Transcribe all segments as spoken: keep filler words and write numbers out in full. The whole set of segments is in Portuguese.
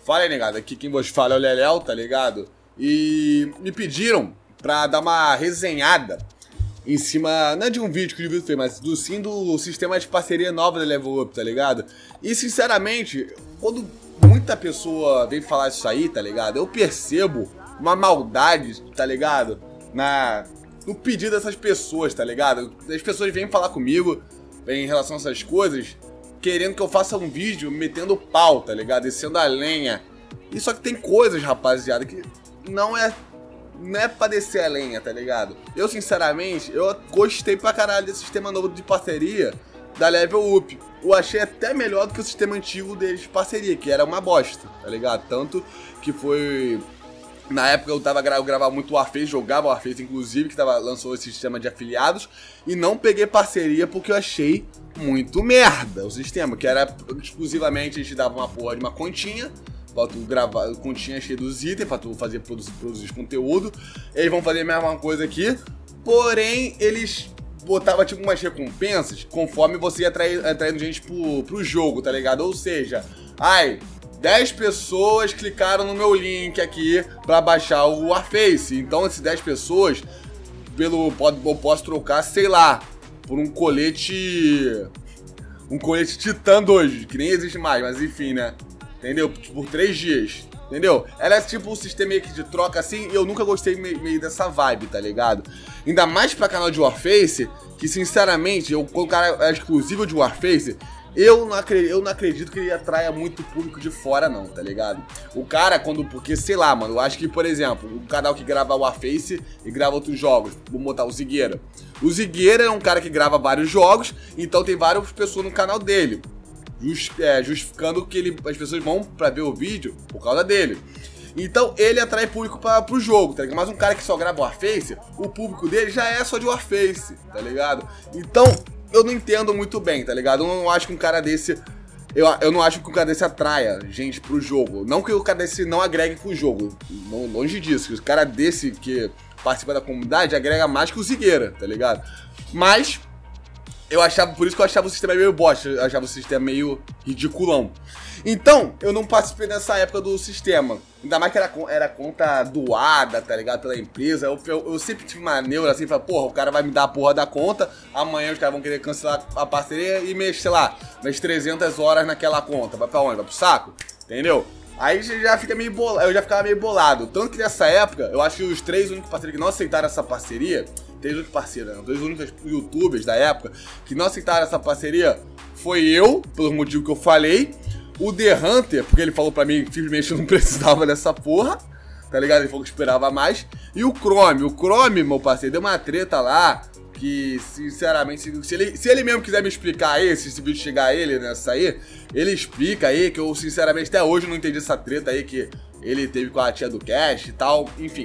Fala aí, negado, aqui quem vos fala é o Leléo, tá ligado? E me pediram pra dar uma resenhada em cima, não é de um vídeo que o vídeo fez, mas do sim do sistema de parceria nova da Level Up, tá ligado? E sinceramente, quando muita pessoa vem falar isso aí, tá ligado? Eu percebo uma maldade, tá ligado? Na, no pedido dessas pessoas, tá ligado? As pessoas vêm falar comigo em relação a essas coisas, querendo que eu faça um vídeo metendo pau, tá ligado? Descendo a lenha. E só que tem coisas, rapaziada, que não é, não é pra descer a lenha, tá ligado? Eu, sinceramente, eu gostei pra caralho desse sistema novo de parceria da Level Up. Eu achei até melhor do que o sistema antigo deles de parceria, que era uma bosta, tá ligado? Tanto que foi... Na época eu, tava, eu gravava muito Warface, jogava Warface, inclusive, que tava, lançou esse sistema de afiliados. E não peguei parceria porque eu achei muito merda o sistema, que era exclusivamente, a gente dava uma porra de uma continha pra tu gravar, continha cheia dos itens, pra tu fazer, produzir, produzir conteúdo. Eles vão fazer a mesma coisa aqui, porém eles botavam tipo umas recompensas conforme você ia atrair, atraindo gente pro, pro jogo, tá ligado? Ou seja, ai... dez pessoas clicaram no meu link aqui pra baixar o Warface. Então, essas dez pessoas, pelo, pode, eu posso trocar, sei lá, por um colete... Um colete Titã dois, que nem existe mais, mas enfim, né? Entendeu? Por três dias, entendeu? Ela é tipo um sistema meio que de troca assim, e eu nunca gostei meio, meio dessa vibe, tá ligado? Ainda mais pra canal de Warface, que sinceramente, eu, quando o cara é exclusivo de Warface... Eu não, acredito, eu não acredito que ele atraia muito público de fora não, tá ligado? O cara, quando... Porque, sei lá, mano, eu acho que, por exemplo, um canal que grava Warface e grava outros jogos, vamos botar o Zigueira. O Zigueira é um cara que grava vários jogos, então tem várias pessoas no canal dele. Just, é, justificando que ele, as pessoas vão pra ver o vídeo por causa dele. Então ele atrai público pra, pro jogo, tá ligado? Mas um cara que só grava Warface, o público dele já é só de Warface, tá ligado? Então... eu não entendo muito bem, tá ligado? Eu não acho que um cara desse... Eu, eu não acho que um cara desse atraia gente pro jogo. Não que o cara desse não agregue pro jogo. Não, longe disso. Que o cara desse que participa da comunidade agrega mais que o Zigueira, tá ligado? Mas... eu achava... Por isso que eu achava o sistema meio bosta. Eu achava o sistema meio ridiculão. Então, eu não participei nessa época do sistema. Ainda mais que era, era conta doada, tá ligado? Pela empresa. Eu, eu, eu sempre tive uma neura assim, falei, porra, o cara vai me dar a porra da conta, amanhã os caras vão querer cancelar a parceria e mexer, sei lá, nas trezentas horas naquela conta. Vai pra onde? Vai pro saco? Entendeu? Aí já fica meio bolado, eu já ficava meio bolado. Tanto que nessa época, eu acho que os três únicos parceiros que não aceitaram essa parceria, três únicos parceiros, não, três únicos youtubers da época que não aceitaram essa parceria foi eu, pelo motivo que eu falei. O The Hunter, porque ele falou pra mim que simplesmente eu não precisava dessa porra, tá ligado? Ele falou que esperava mais. E o Chrome, o Chrome, meu parceiro, deu uma treta lá, que sinceramente, se ele, se ele mesmo quiser me explicar aí, se esse vídeo chegar a ele nessa aí, ele explica aí, que eu sinceramente até hoje não entendi essa treta aí que ele teve com a tia do Cash e tal, enfim.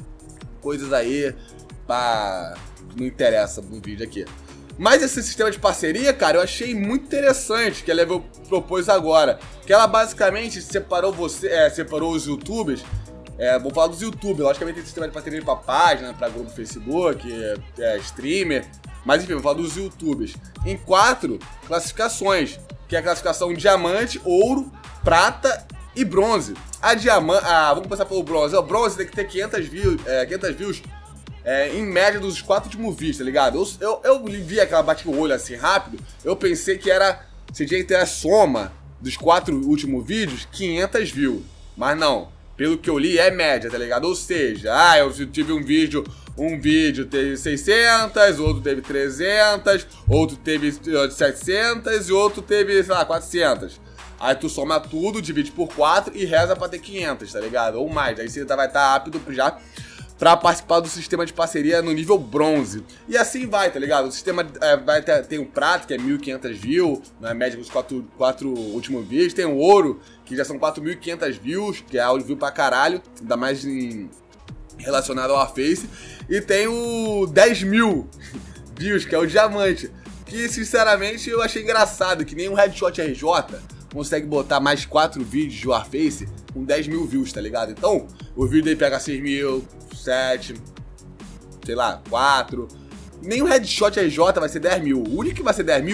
Coisas aí, pra... não interessa no vídeo aqui. Mas esse sistema de parceria, cara, eu achei muito interessante que a Level propôs agora. Que ela basicamente separou você, é, separou os youtubers. É, vou falar dos youtubers, logicamente tem sistema de parceria pra página, pra grupo do Facebook, é, é, streamer. Mas enfim, vou falar dos youtubers. Em quatro classificações, que é a classificação diamante, ouro, prata e bronze. A diamante, ah, vamos começar pelo bronze. O bronze tem que ter quinhentas views, é, quinhentas views. É, em média dos quatro últimos vídeos, tá ligado? Eu, eu, eu vi aquela bate o olho assim rápido, eu pensei que era, se tinha que ter a soma dos quatro últimos vídeos, quinhentas views. Mas não, pelo que eu li é média, tá ligado? Ou seja, ah, eu tive um vídeo, um vídeo teve seiscentas, outro teve trezentas, outro teve setecentas e outro teve, sei lá, quatrocentas. Aí tu soma tudo, divide por quatro e reza pra ter quinhentas, tá ligado? Ou mais, aí você vai estar rápido já pra participar do sistema de parceria no nível bronze. E assim vai, tá ligado? O sistema é, vai ter, tem o prata, que é mil e quinhentas views, na média dos quatro, quatro últimos vídeos. Tem o ouro, que já são quatro mil e quinhentas views, que é áudio view pra caralho, ainda mais em, relacionado ao Warface. E tem o dez mil views, que é o diamante, que sinceramente eu achei engraçado, que nem um Headshot R J consegue botar mais quatro vídeos de Warface com dez mil views, tá ligado? Então, o vídeo dele pega seis mil, sete, sei lá, quatro. Nem o Headshot R J vai ser dez mil. O único que vai ser dez mil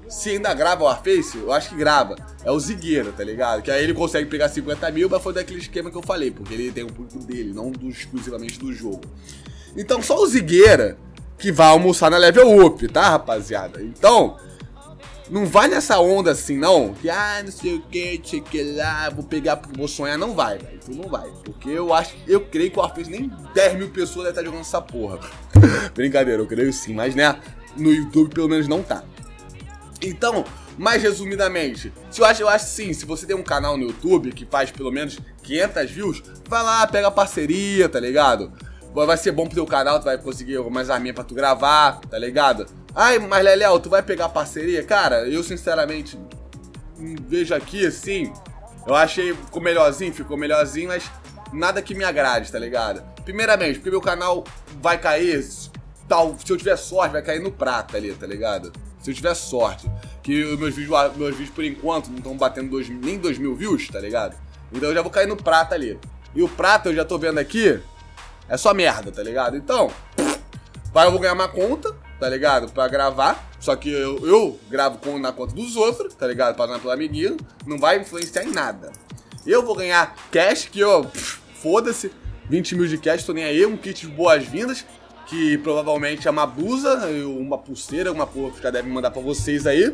se ainda grava o Warface, eu acho que grava. É o Zigueira, tá ligado? Que aí ele consegue pegar cinquenta mil, mas foi daquele esquema que eu falei, porque ele tem um público dele, não do, exclusivamente do jogo. Então só o Zigueira que vai almoçar na Level Up, tá, rapaziada? Então, não vai nessa onda assim, não. Que, ah, não sei o que, sei que lá, vou pegar, vou sonhar. Não vai, velho. Tu não vai. Porque eu acho, eu creio que o Warface nem dez mil pessoas devem estar jogando essa porra. Brincadeira, eu creio sim, mas né, no YouTube pelo menos não tá. Então, mais resumidamente, se eu acho, eu acho sim, se você tem um canal no YouTube que faz pelo menos quinhentas views, vai lá, pega a parceria, tá ligado? Vai ser bom pro teu canal, tu vai conseguir algumas arminhas pra tu gravar, tá ligado? Ai, mas Leléo, tu vai pegar parceria? Cara, eu sinceramente vejo aqui assim, eu achei, ficou melhorzinho, ficou melhorzinho, mas nada que me agrade, tá ligado? Primeiramente, porque meu canal vai cair, tal, se eu tiver sorte, vai cair no prata ali, tá ligado? Se eu tiver sorte, que os meus vídeos, meus vídeos por enquanto não estão batendo dois, nem dois mil views, tá ligado? Então eu já vou cair no prata ali. E o prata eu já tô vendo aqui, é só merda, tá ligado? Então, vai, eu vou ganhar uma conta, tá ligado? Pra gravar. Só que eu, eu gravo com, na conta dos outros, tá ligado? Passando pelo amiguinho. Não vai influenciar em nada. Eu vou ganhar cash, que eu... Foda-se. vinte mil de cash, tô nem aí. Um kit de boas-vindas. Que provavelmente é uma blusa, uma pulseira, uma porra que já devem mandar pra vocês aí.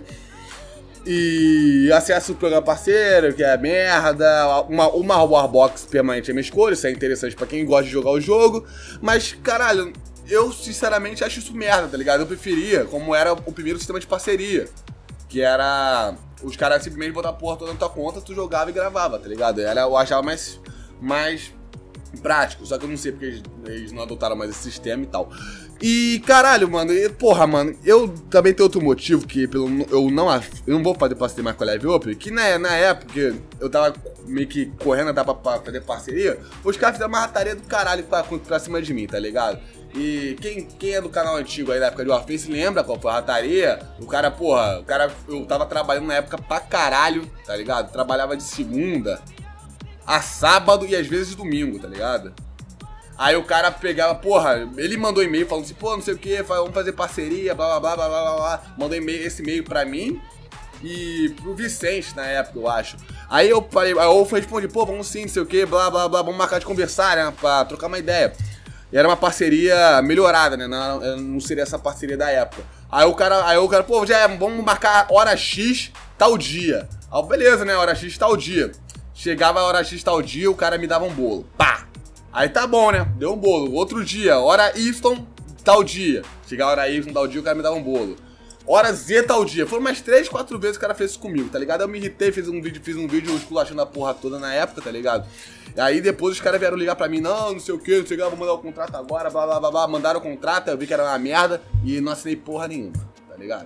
E acesso ao programa parceiro, que é merda. Uma, uma Warbox permanente é minha escolha, isso é interessante pra quem gosta de jogar o jogo. Mas, caralho, eu sinceramente acho isso merda, tá ligado? Eu preferia como era o primeiro sistema de parceria, que era os caras simplesmente botar a porra toda na tua conta, tu jogava e gravava, tá ligado? Era, eu achava mais, mais prático, só que eu não sei porque eles, eles não adotaram mais esse sistema e tal. E caralho, mano, e, porra, mano, eu também tenho outro motivo que pelo, eu, não, eu não vou fazer parceria mais com a Level Up, que na, na época eu tava meio que correndo a pra, pra fazer parceria, os caras fizeram uma rataria do caralho pra, pra cima de mim, tá ligado? E quem, quem é do canal antigo aí da época de Warface lembra qual foi a rataria? O cara, porra, o cara, eu tava trabalhando na época pra caralho, tá ligado? Trabalhava de segunda a sábado e às vezes domingo, tá ligado? Aí o cara pegava, porra, ele mandou e-mail falando assim, pô, não sei o que, vamos fazer parceria, blá blá blá blá blá blá. Mandou e-mail, esse e-mail pra mim e pro Vicente na época, eu acho. Aí eu falei, aí eu respondi, pô, vamos sim, não sei o que, blá blá blá, vamos marcar de conversar, né, pra trocar uma ideia. E era uma parceria melhorada, né, não, não seria essa parceria da época. Aí o cara, aí o cara, pô, já vamos marcar hora X tal dia. Aí beleza, né, hora X tal dia. Chegava a hora X tal dia, o cara me dava um bolo, pá. Aí tá bom, né? Deu um bolo. Outro dia, hora Y, tal dia. Chegava a hora Y, tal dia, o cara me dava um bolo. Hora Z, tal dia. Foram umas três, quatro vezes que o cara fez isso comigo, tá ligado? Eu me irritei, fiz um vídeo, fiz um vídeo esculachando a porra toda na época, tá ligado? E aí depois os caras vieram ligar pra mim, não, não sei o que, não sei o que, vou mandar o contrato agora, blá blá blá blá. Mandaram o contrato, eu vi que era uma merda e não assinei porra nenhuma, tá ligado?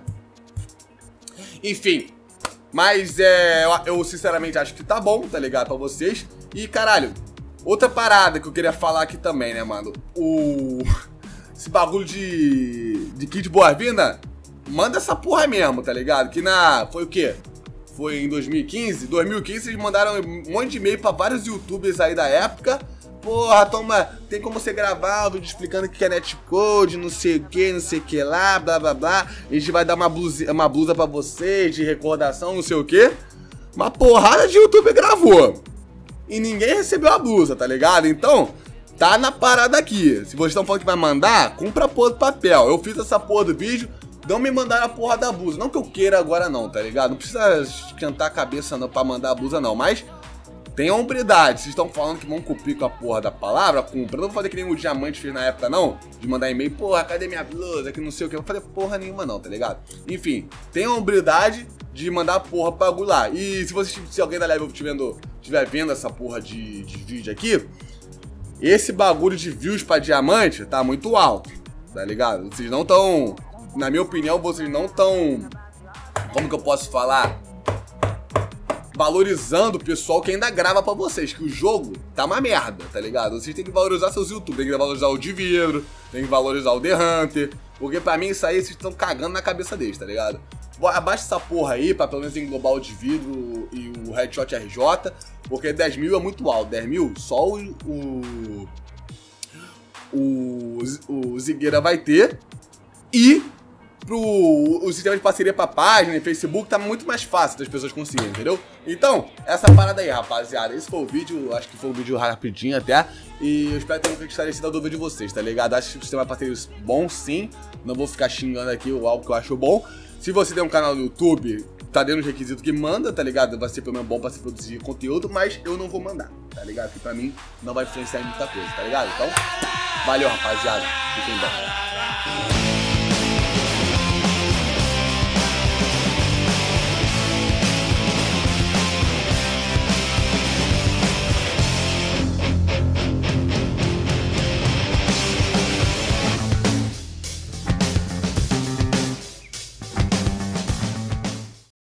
Enfim. Mas é, eu, eu sinceramente acho que tá bom, tá ligado? Pra vocês. E caralho, outra parada que eu queria falar aqui também, né, mano? O... Esse bagulho de... De kit boa-vinda, manda essa porra mesmo, tá ligado? Que na... Foi o quê? Foi em dois mil e quinze? dois mil e quinze eles mandaram um monte de e-mail pra vários youtubers aí da época. Porra, toma... Tem como você gravar um vídeo explicando o que é netcode, não sei o que, não sei o que lá, blá blá blá. A gente vai dar uma blusa, uma blusa pra vocês de recordação, não sei o que. Uma porrada de youtuber gravou. E ninguém recebeu a blusa, tá ligado? Então, tá na parada aqui. Se vocês estão falando que vai mandar, cumpra a porra do papel. Eu fiz essa porra do vídeo, não me mandaram a porra da blusa. Não que eu queira agora não, tá ligado? Não precisa esquentar a cabeça não pra mandar a blusa não, mas tenha hombridade. Vocês estão falando que vão cumprir com a porra da palavra, cumpra. Eu não vou fazer que nem o Diamante fez na época não, de mandar e-mail, porra, cadê minha blusa, que não sei o que. Eu não vou fazer porra nenhuma não, tá ligado? Enfim, tenha hombridade de mandar a porra pra bagulho lá. E se, você, se alguém da Level estiver vendo, estiver vendo essa porra de, de vídeo aqui, esse bagulho de views pra diamante tá muito alto, tá ligado? Vocês não tão, na minha opinião, vocês não tão, como que eu posso falar, valorizando o pessoal que ainda grava pra vocês, que o jogo tá uma merda, tá ligado? Vocês têm que valorizar seus youtubers, tem que valorizar o Dividro, tem que valorizar o The Hunter, porque pra mim isso aí vocês estão cagando na cabeça deles, tá ligado? Abaixa essa porra aí pra pelo menos englobar o Dividro e o Headshot R J, porque dez mil é muito alto, dez mil só o, o, o, o Zigueira vai ter e pro o sistema de parceria pra página e Facebook tá muito mais fácil das pessoas conseguirem, entendeu? Então, essa parada aí, rapaziada. Esse foi o vídeo, acho que foi um vídeo rapidinho até. E eu espero ter esclarecido a dúvida de vocês, tá ligado? Acho que o sistema de parceria é bom sim. Não vou ficar xingando aqui algo que eu acho bom. Se você tem um canal no YouTube, tá dentro dos requisitos que manda, tá ligado? Vai ser pelo menos bom pra se produzir conteúdo, mas eu não vou mandar, tá ligado? Que pra mim não vai influenciar em muita coisa, tá ligado? Então, valeu, rapaziada. Fiquem bem.